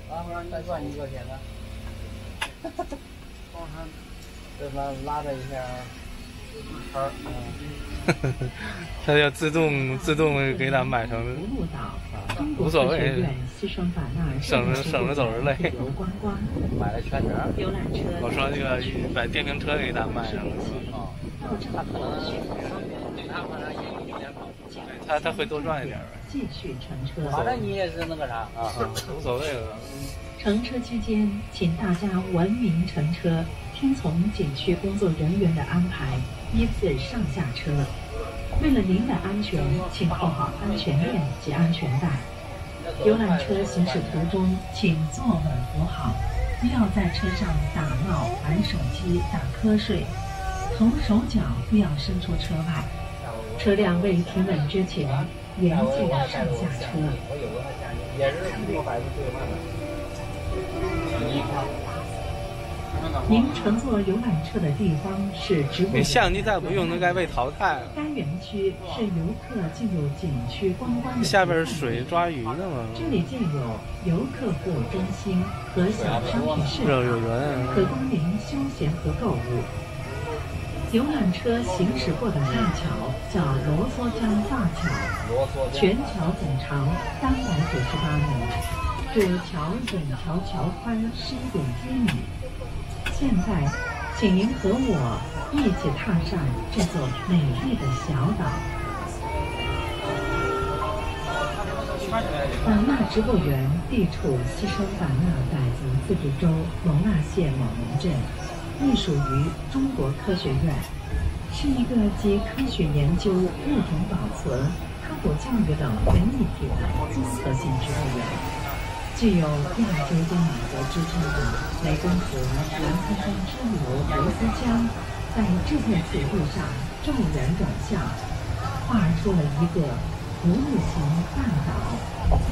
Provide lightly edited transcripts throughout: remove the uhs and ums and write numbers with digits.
拉不上再赚1个钱呢。光他这么拉着一下圈儿， 他要自动给咱买成，无所谓，省着走着累。 买了圈圈。 我说这个把电瓶车给咱买上了， 他可能对他反正也有一点好处。 他会多赚一点呗。 继续乘车。 反正你也是那个啥啊， 无所谓了。 乘车期间，请大家文明乘车，听从景区工作人员的安排，依次上下车。为了您的安全，请扣好安全链及安全带。游览车行驶途中，请坐稳扶好，不要在车上打闹、玩手机、打瞌睡，头手脚不要伸出车外。车辆未停稳之前，严禁上下车。 也是600多兑换的。 您乘坐游览车的地方是植物园。 你相机再不用，那该被淘汰了。 该园区是游客进入景区观光的。 下边是水抓鱼的吗？ 这里建有游客服务中心和小商品市场，可供您休闲和购物。游览车行驶过的大桥叫罗梭江大桥，全桥总长398米，主桥整桥桥宽11.1米。现在，请您和我一起踏上这座美丽的小岛。版纳植物园地处西双版纳傣族自治州勐腊县某农镇，隶属于中国科学院，是一个集科学研究、物种保存、科普教育等为一体的综合性植物园。具有亚洲东马国之称的湄公河、南昆山支流罗斯江，在这片土地上骤然转向，画出了一个葫芦形半岛。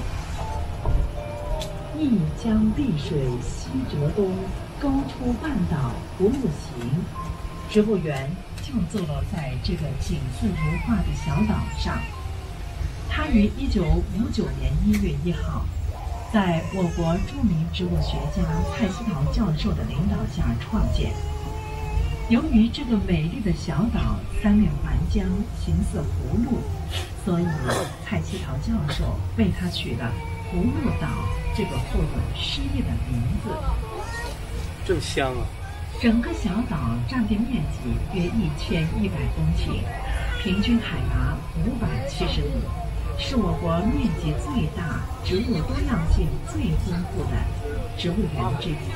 一江碧水西折东，勾出半岛葫芦形。植物园就坐落在这个景色如画的小岛上。它于1959年1月1号。在我国著名植物学家蔡希陶教授的领导下创建。由于这个美丽的小岛三面环江，形似葫芦，所以蔡希陶教授为它取了“葫芦岛”这个富有诗意的名字。 这么香啊！ 整个小岛占地面积约1100公顷，平均海拔570米。是我国面积最大、植物多样性最丰富的植物园之一。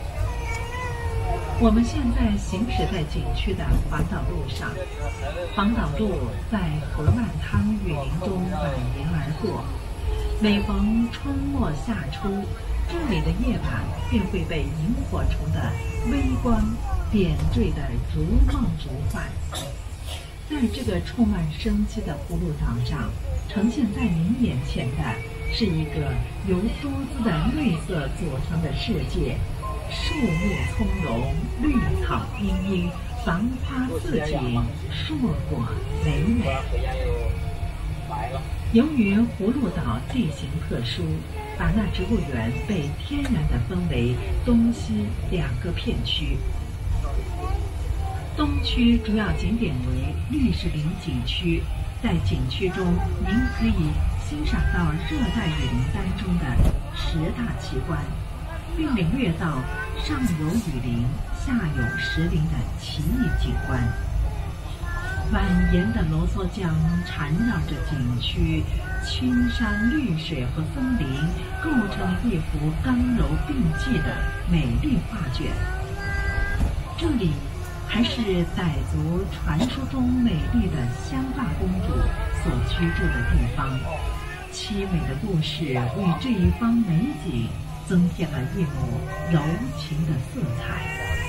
我们现在行驶在景区的环岛路上，环岛路在河漫滩雨林中蜿蜒而过。每逢春末夏初，这里的夜晚便会被萤火虫的微光点缀得如梦如幻。在这个充满生机的葫芦岛上，呈现在您眼前的是一个由多姿的绿色组成的世界，树木葱茏，绿草茵茵，繁花似锦，硕果累累。由于葫芦岛地形特殊，版纳植物园被天然地分为东西2个片区。东区主要景点为绿石林景区，在景区中您可以欣赏到热带雨林当中的10大奇观，并领略到上有雨林、下有石林的奇异景观。蜿蜒的罗梭江缠绕着景区，青山绿水和森林构成了一幅刚柔并济的美丽画卷。这里还是傣族传说中美丽的香发公主所居住的地方，凄美的故事为这一方美景增添了一抹柔情的色彩。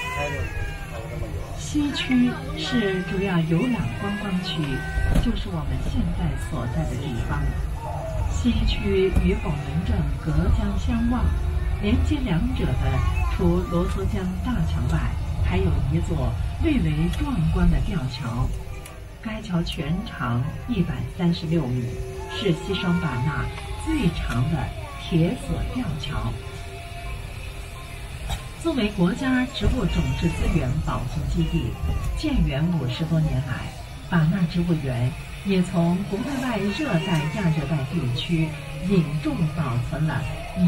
西区是主要游览观光区，就是我们现在所在的地方。西区与拱门镇隔江相望，连接两者的除罗梭江大桥外，还有一座蔚为壮观的吊桥，该桥全长136米，是西双版纳最长的铁索吊桥。 作为国家植物种质资源保存基地，建园50多年来，版纳植物园也从国内外热带、亚热带地区引种保存了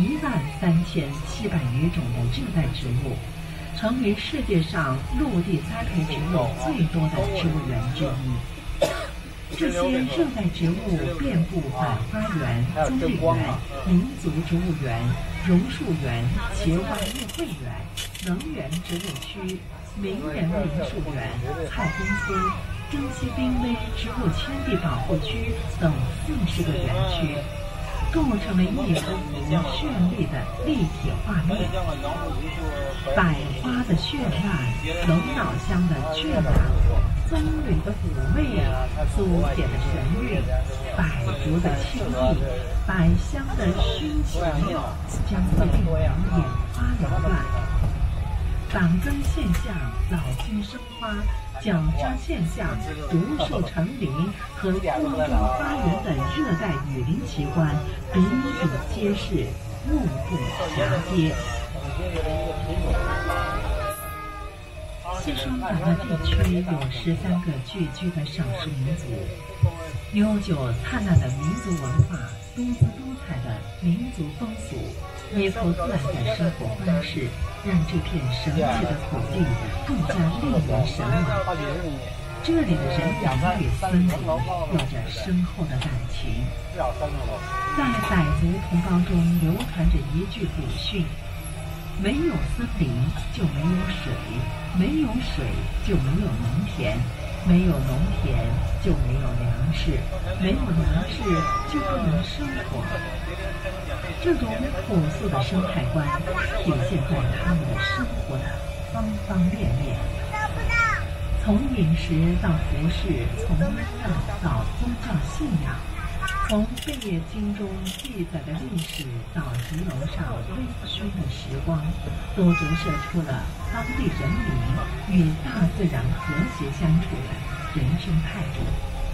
13700余种的热带植物，成为世界上陆地栽培植物最多的植物园之一。这些热带植物遍布百花园、棕榈园、民族植物园、榕树园、茄花叶卉园、能源植物区、名人民树园、蔡公村、珍稀濒危植物圈地保护区等40个园区，构成了一幅幅绚丽的立体画面。百花的绚烂，龙脑香的眷恋，棕榈的妩媚，苏铁的神韵，百竹的清丽，百香的熏情，将会令人眼花缭乱。党根现象、老君生花、角枝现象、独树成林和空中花园的热带雨林奇观比比皆是，目不暇接。XiShuangBanNa地区有13个聚居的少数民族，悠久灿烂的民族文化，多姿多彩的民族风俗，依附自然的生活方式，让这片神奇的土地更加令人神往。这里的人民与森林有着深厚的感情。在傣族同胞中流传着一句古训：没有森林就没有水，没有水就没有农田，没有农田就没有粮食，没有粮食就不能生活。这种朴素的生态观体现在他们的生活的方方面面，从饮食到服饰，从医药到宗教信仰，从贝叶经中记载的历史到阁楼上微醺的时光，都折射出了当地人民与大自然和谐相处的人生态度。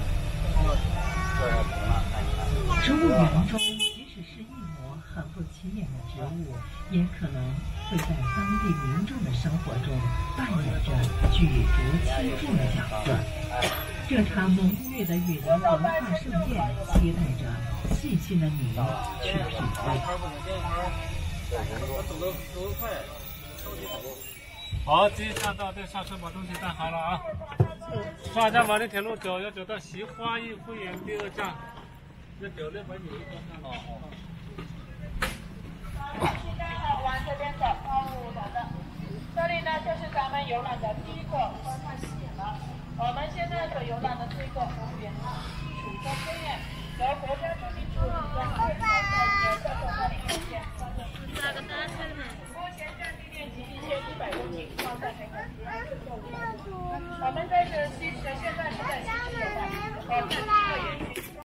植物园中，即使是一抹很不起眼的植物，也可能会在当地民众的生活中扮演着举足轻重的角色。这场浓郁的雨林文化盛宴，期待着细心的你去品味。 好，继续上道，再上车把东西带好了啊！上下马的铁路走，要走到西花艺会园第2站，要走600米一段上。 现在好，往这边走，5的。这里呢就是咱们游览的第一个观看地点了。我们现在所游览的这个服务园呢，属于公园，由国家森林处提供2条的特色管理路线。目前占地面积1100公顷，放在海港边我们在这现在是在西区游览，我们第一个园区